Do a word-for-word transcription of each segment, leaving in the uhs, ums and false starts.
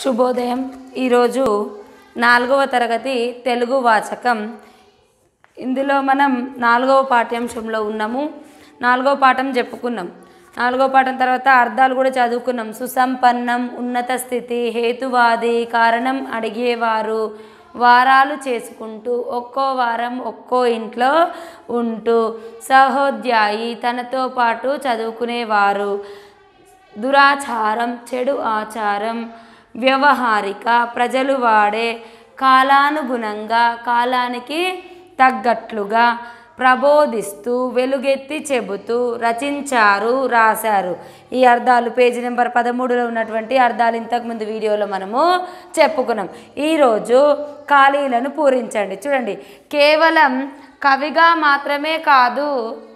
శుభోదయం। ఈరోజు నాలుగవ తరగతి తెలుగు వాచకం। ఇందులో మనం నాలుగవ పాఠ్యాంశంలో ఉన్నాము। నాలుగవ పాఠం చెప్పుకున్నాం। నాలుగవ పాఠం తర్వాత అర్థాలు కూడా చదువుకున్నాం। సుసంపన్నం, ఉన్నత స్థితి, హేతువాది, కారణం అడిగేవారు, వారాలు చేసుకుంటూ, ఒక్కో వారం ఒక్కో ఇంట్లో ఉంటూ, సహోద్యాయి, తనతో పాటు చదువుకునేవారు, దురాచారం, చెడు ఆచారం, వ్యవహారిక, ప్రజలు వాడే, కాలానుగుణంగా, కాలానికి తగ్గట్లుగా, ప్రబోధిస్తూ, వెలుగెత్తి చెబుతూ, రచించారు, రాశారు। ఈ అర్థాలు పేజీ నెంబర్ పదమూడులో ఉన్నటువంటి అర్థాలు ఇంతకుముందు వీడియోలో మనము చెప్పుకున్నాం। ఈరోజు ఖాళీలను పూరించండి। చూడండి, కేవలం కవిగా మాత్రమే కాదు,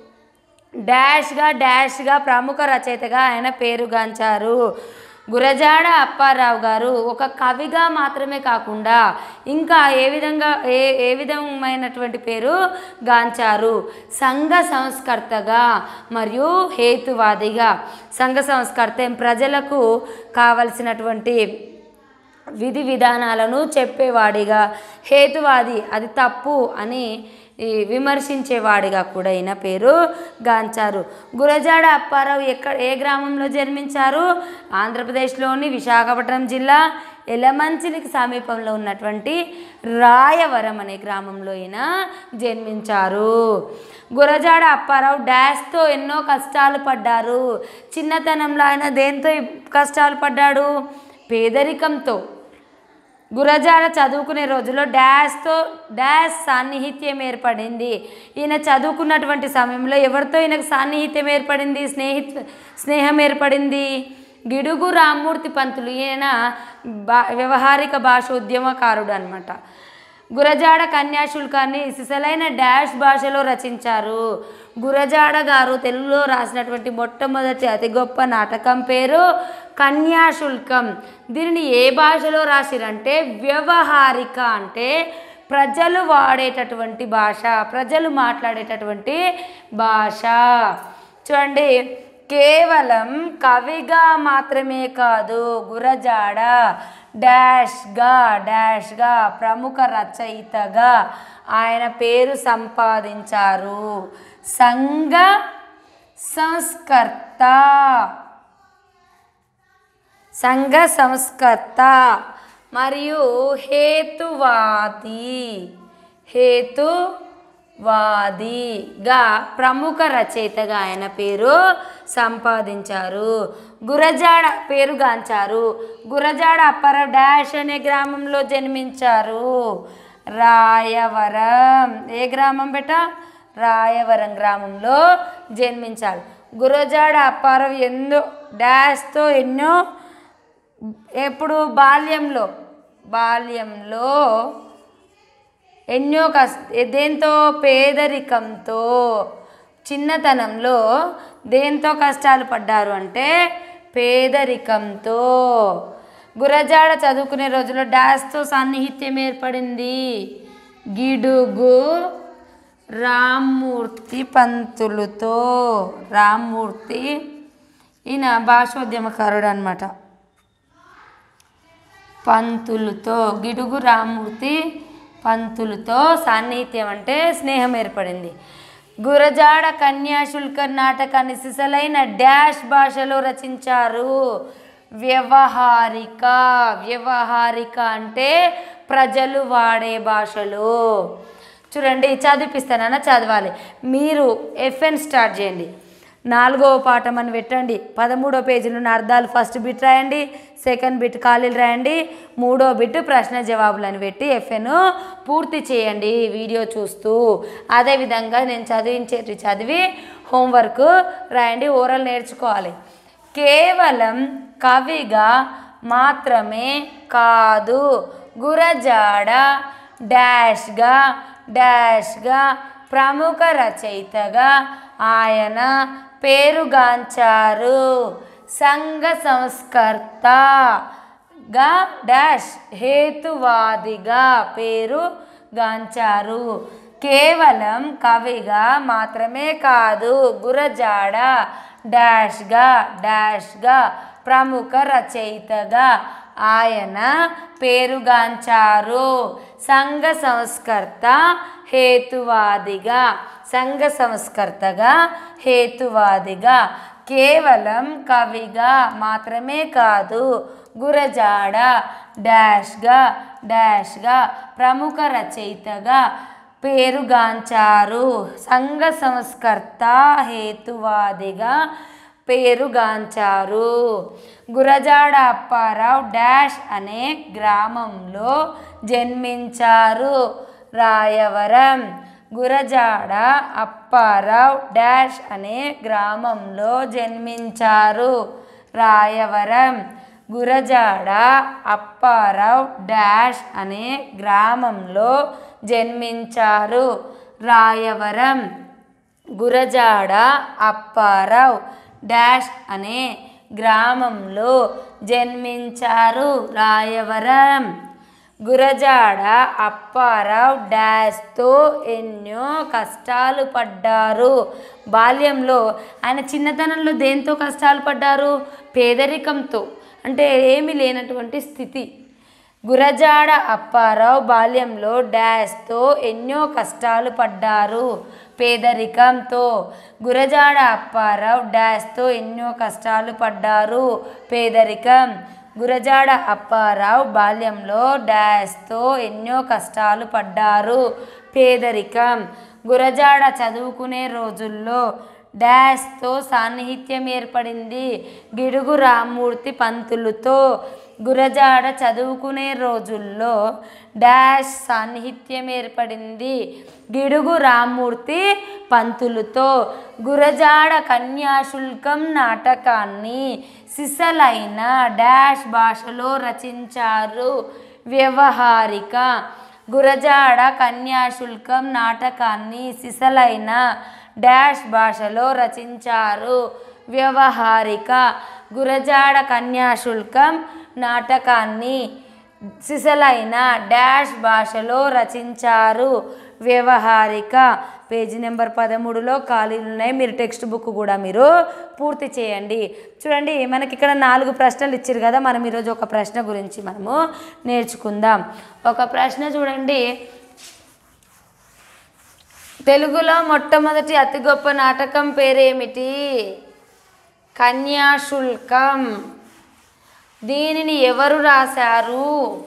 డాష్గా డాష్గా ప్రముఖ రచయితగా ఆయన పేరుగాంచారు। గురజాడ అప్పారావు గారు ఒక కవిగా మాత్రమే కాకుండా ఇంకా ఏ విధంగా ఏ ఏ విధమైనటువంటి పేరు గాంచారు? సంఘ సంస్కర్తగా మరియు హేతువాదిగా। సంఘ సంస్కర్త ప్రజలకు కావలసినటువంటి విధి విధానాలను చెప్పేవాడిగా, హేతువాది అది తప్పు అని విమర్శించేవాడిగా కూడా ఈయన పేరు గాంచారు। గురజాడ అప్పారావు ఎక్కడ ఏ గ్రామంలో జన్మించారు? ఆంధ్రప్రదేశ్లోని విశాఖపట్నం జిల్లా ఎలమంచిలికి సమీపంలో ఉన్నటువంటి రాయవరం అనే గ్రామంలో ఈయన జన్మించారు। గురజాడ అప్పారావు డాష్తో ఎన్నో కష్టాలు పడ్డారు। చిన్నతనంలో ఆయన దేంతో కష్టాలు పడ్డాడు? పేదరికంతో। గురజాడ చదువుకునే రోజుల్లో డాష్తో డాష్ సాన్నిహిత్యం ఏర్పడింది। ఈయన చదువుకున్నటువంటి సమయంలో ఎవరితో ఈయనకు సాన్నిహిత్యం ఏర్పడింది, స్నేహిత్ స్నేహం ఏర్పడింది? గిడుగు రామ్మూర్తి పంతులు, ఈయన బా వ్యవహారిక భాష ఉద్యమకారుడు అనమాట। గురజాడ కన్యాశుల్కాన్ని సిసలైన డాష్ భాషలో రచించారు। గురజాడ గారు తెలుగులో రాసినటువంటి మొట్టమొదటి అతి గొప్ప నాటకం పేరు కన్యాశుల్కం। దీనిని ఏ భాషలో రాసిరంటే వ్యవహారిక, అంటే ప్రజలు వాడేటటువంటి భాష, ప్రజలు మాట్లాడేటటువంటి భాష। చూడండి, కేవలం కవిగా మాత్రమే కాదు, గురజాడ డాష్గా డాష్గా ప్రముఖ రచయితగా ఆయన పేరు సంపాదించారు। సంఘ సంస్కర్త, సంఘ సంస్కర్త మరియు హేతువాది, హేతువాదిగా ప్రముఖ రచయితగా ఆయన పేరు సంపాదించారు। గురజాడ పేరుగాంచారు। గురజాడ అప్పారావు డాష్ అనే గ్రామంలో జన్మించారు। రాయవరం, ఏ గ్రామం బెట? రాయవరం గ్రామంలో జన్మించాడు। గురజాడ అప్పారావు ఎన్నో డాష్తో ఎన్నో ఎప్పుడు బాల్యంలో బాల్యంలో ఎన్నో కష్ట దేంతో పేదరికంతో, చిన్నతనంలో దేంతో కష్టాలు పడ్డారు అంటే పేదరికంతో। గురజాడ చదువుకునే రోజుల్లో డాష్తో సాన్నిహిత్యం ఏర్పడింది। గిడుగు రామ్మూర్తి పంతులుతో, రామ్మూర్తి ఈయన భాషోద్యమకారుడు అనమాట, పంతులుతో, గిడుగు రామ్మూర్తి పంతులుతో సాన్నిహిత్యం అంటే స్నేహం ఏర్పడింది। గురజాడ కన్యాశుల్క నాటకాన్ని సిసలైన డాష్ భాషలో రచించారు। వ్యవహారిక, వ్యవహారిక అంటే ప్రజలు వాడే భాషలో। చూడండి, చదివిపిస్తానన్న చదవాలి, మీరు ఎఫ్ఎన్ స్టార్ట్ చేయండి। నాలుగవ పాఠం అని పెట్టండి, పదమూడో పేజీలో ఉన్న అర్థాలు ఫస్ట్ బిట్ రాయండి, సెకండ్ బిట్ ఖాళీలు రాయండి, మూడో బిట్ ప్రశ్న జవాబులు అని పెట్టి ఎఫ్ఎన్ పూర్తి చేయండి వీడియో చూస్తూ। అదేవిధంగా నేను చదివించేటి చదివి హోంవర్క్ రాయండి, ఓరల్ నేర్చుకోవాలి। కేవలం కవిగా మాత్రమే కాదు, గురజాడ డాష్గా డాష్గా ప్రముఖ రచయితగా ఆయన పేరుగాంచారు। సంఘ సంస్కర్తగా డాష్ హేతువాదిగా పేరుగాంచారు। కేవలం కవిగా మాత్రమే కాదు, గురజాడ డాష్గా డాష్గా ప్రముఖ రచయితగా ఆయన పేరుగాంచారు. సంఘ సంస్కర్త హేతువాదిగా సంఘ సంస్కర్తగా హేతువాదిగా కేవలం కవిగా మాత్రమే కాదు గురజాడ డాష్గా డాష్గా ప్రముఖ రచయితగా పేరుగాంచారు. సంఘ సంస్కర్త హేతువాదిగా పేరుగాంచారు. గురజాడ అప్పారావు డాష్ అనే గ్రామంలో జన్మించారు. రాయవరం గురజాడ అప్పారావు డాష్ అనే గ్రామంలో జన్మించారు. రాయవరం గురజాడ అప్పారావు డాష్ అనే గ్రామంలో జన్మించారు. రాయవరం గురజాడ అప్పారావు డాష్ అనే గ్రామంలో జన్మించారు. రాయవరం గురజాడ అప్పారావు డాష్తో ఎన్నో కష్టాలు పడ్డారు. బాల్యంలో ఆయన చిన్నతనంలో దేంతో కష్టాలు పడ్డారు? పేదరికంతో, అంటే ఏమీ లేనటువంటి స్థితి. గురజాడ అప్పారావు బాల్యంలో డాష్తో ఎన్నో కష్టాలు పడ్డారు. పేదరికంతో. గురజాడ అప్పారావు డాష్తో ఎన్నో కష్టాలు పడ్డారు. పేదరికం. గురజాడ అప్పారావు బాల్యంలో డాష్తో ఎన్నో కష్టాలు పడ్డారు. పేదరికం. గురజాడ చదువుకునే రోజుల్లో డాష్తో సాన్నిహిత్యం ఏర్పడింది. గిడుగు రామ్మూర్తి పంతులుతో. గురజాడ చదువుకునే రోజుల్లో డాష్ సాన్నిహిత్యం ఏర్పడింది. గిడుగు రామ్మూర్తి పంతులుతో. గురజాడ కన్యాశుల్కం నాటకాన్ని సిసలైన డాష్ భాషలో రచించారు. వ్యవహారిక. గురజాడ కన్యాశుల్కం నాటకాన్ని సిసలైన డాష్ భాషలో రచించారు. వ్యవహారిక. గురజాడ కన్యాశుల్కం నాటకాన్ని సిసలైన డాష్ భాషలో రచించారు. వ్యవహారిక. పేజీ నెంబర్ పదమూడులో ఖాళీలు ఉన్నాయి. మీరు టెక్స్ట్ బుక్ కూడా మీరు పూర్తి చేయండి. చూడండి, మనకి ఇక్కడ నాలుగు ప్రశ్నలు ఇచ్చారు కదా. మనం ఈరోజు ఒక ప్రశ్న గురించి మనము నేర్చుకుందాం. ఒక ప్రశ్న చూడండి. తెలుగులో మొట్టమొదటి అతి గొప్ప నాటకం పేరేమిటి? కన్యాశుల్కం. దీనిని ఎవరు రాశారు?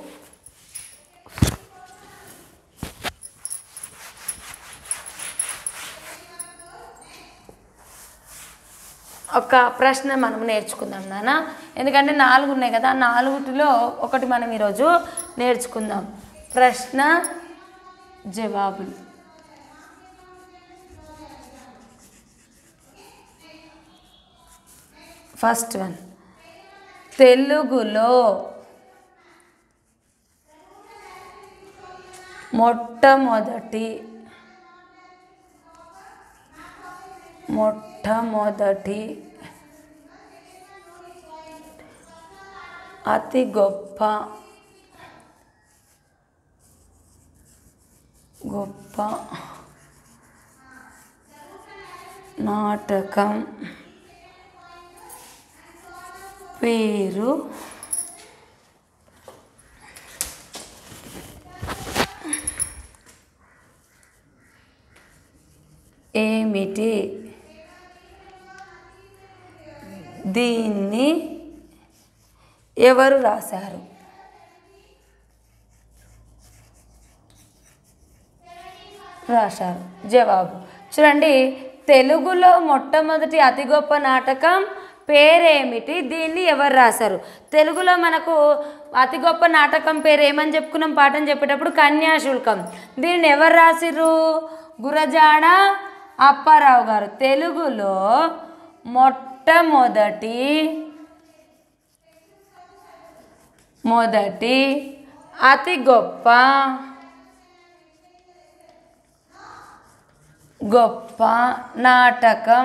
ఒక ప్రశ్న మనం నేర్చుకుందాం నాన్న. ఎందుకంటే నాలుగు ఉన్నాయి కదా, నాలుగుటిలో ఒకటి మనం ఈరోజు నేర్చుకుందాం. ప్రశ్న జవాబులు. ఫస్ట్ వన్, తెలుగులో మొట్టమొదటి మొట్టమొదటి అతి గొప్ప గొప్ప నాటకం పేరు ఏమిటి? దీన్ని ఎవరు రాశారు? రాశారు. జవాబు చూడండి. తెలుగులో మొట్టమొదటి అతి గొప్ప నాటకం పేరేమిటి? దీన్ని ఎవరు రాశారు? తెలుగులో మనకు అతి గొప్ప నాటకం పేరు ఏమని చెప్పుకున్నాం పాఠం చెప్పేటప్పుడు? కన్యాశుల్కం. దీన్ని ఎవరు రాసిర్రు? గురజాడ అప్పారావు గారు. తెలుగులో మొట్టమొదటి మొదటి అతి గొప్ప గొప్ప నాటకం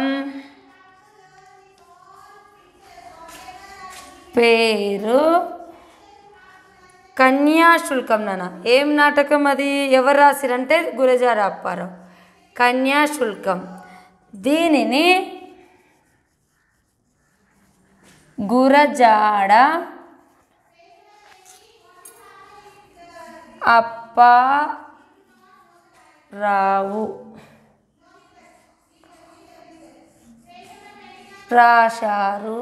పేరు కన్యాశుల్కం. నాన్న ఏం నాటకం అది? ఎవరు రాసిరంటే గురజాడ అప్పారావు. కన్యాశుల్కం. దీనిని గురజాడ అప్పారావు రాశారు.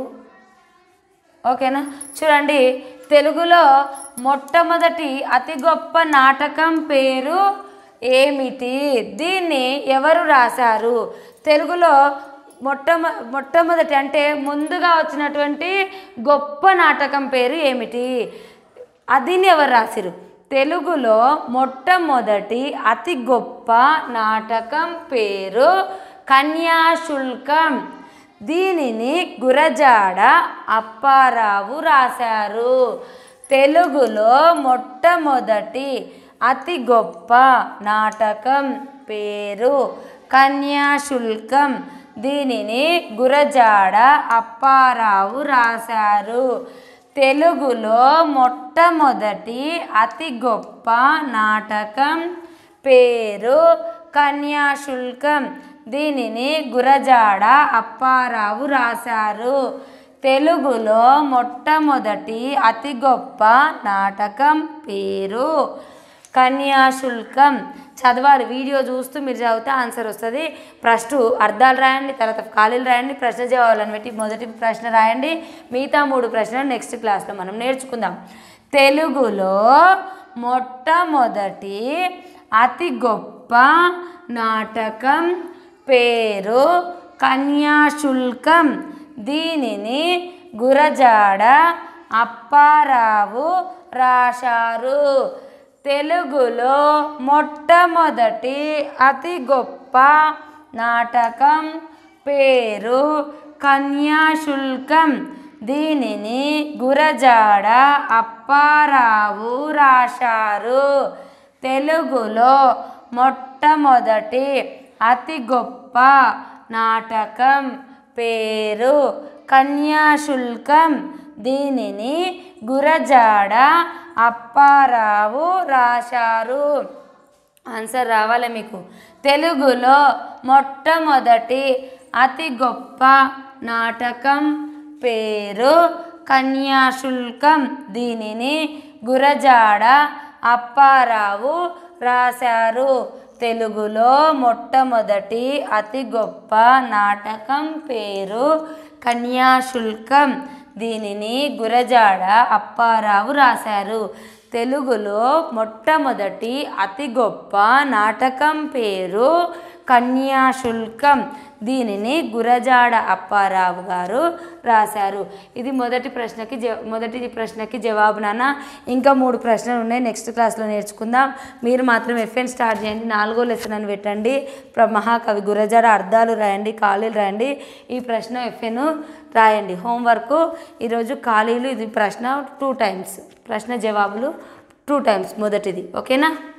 ఓకేనా? చూడండి, తెలుగులో మొట్టమొదటి అతి గొప్ప నాటకం పేరు ఏమిటి? దీన్ని ఎవరు రాశారు? తెలుగులో మొట్టమ మొట్టమొదటి అంటే ముందుగా వచ్చినటువంటి గొప్ప నాటకం పేరు ఏమిటి? దీన్ని ఎవరు రాసిరు? తెలుగులో మొట్టమొదటి అతి గొప్ప నాటకం పేరు కన్యాశుల్కం. దీనిని గురజాడ అప్పారావు రాశారు. తెలుగులో మొట్టమొదటి అతి గొప్ప నాటకం పేరు కన్యాశుల్కం. దీనిని గురజాడ అప్పారావు రాశారు. తెలుగులో మొట్టమొదటి అతి గొప్ప నాటకం పేరు కన్యాశుల్కం. దీనిని గురజాడ అప్పారావు రాశారు. తెలుగులో మొట్టమొదటి అతి గొప్ప నాటకం పేరు కన్యాశుల్కం. చదవాలి, వీడియో చూస్తూ మీరు చదివితే ఆన్సర్ వస్తుంది. ఫస్ట్ అర్థాలు రాయండి, తర్వాత ఖాళీలు రాయండి, ప్రశ్న జవాబులను పెట్టి మొదటి ప్రశ్న రాయండి. మిగతా మూడు ప్రశ్నలు నెక్స్ట్ క్లాస్లో మనం నేర్చుకుందాం. తెలుగులో మొట్టమొదటి అతి గొప్ప నాటకం పేరు కన్యాశుల్కం. దీనిని గురజాడ అప్పారావు రాశారు. తెలుగులో మొట్టమొదటి అతి గొప్ప నాటకం పేరు కన్యాశుల్కం. దీనిని గురజాడ అప్పారావు రాశారు. తెలుగులో మొట్టమొదటి అతి గొప్ప నాటకం పేరు కన్యాశుల్కం. దీనిని గురజాడ అప్పారావు రాశారు. ఆన్సర్ రావాలి మీకు. తెలుగులో మొట్టమొదటి అతి గొప్ప నాటకం పేరు కన్యాశుల్కం. దీనిని గురజాడ అప్పారావు రాశారు. తెలుగులో మొట్టమొదటి అతి గొప్ప నాటకం పేరు కన్యాశుల్కం. దీనిని గురజాడ అప్పారావు రాశారు. తెలుగులో మొట్టమొదటి అతి గొప్ప నాటకం పేరు కన్యాశుల్కం. దీనిని గురజాడ అప్పారావు గారు రాశారు. ఇది మొదటి ప్రశ్నకి జ మొదటి ప్రశ్నకి జవాబు నాన్న. ఇంకా మూడు ప్రశ్నలు ఉన్నాయి, నెక్స్ట్ క్లాస్లో నేర్చుకుందాం. మీరు మాత్రం ఎఫ్ఎన్ స్టార్ట్ చేయండి. నాలుగో లెసన్ అని పెట్టండి. మహాకవి గురజాడ అర్థాలు రాయండి, ఖాళీలు రాయండి. ఈ ప్రశ్న ఎఫ్ఎన్ రాయండి. హోంవర్క్ ఈరోజు ఖాళీలు, ఇది ప్రశ్న టూ టైమ్స్, ప్రశ్న జవాబులు టూ టైమ్స్ మొదటిది. ఓకేనా?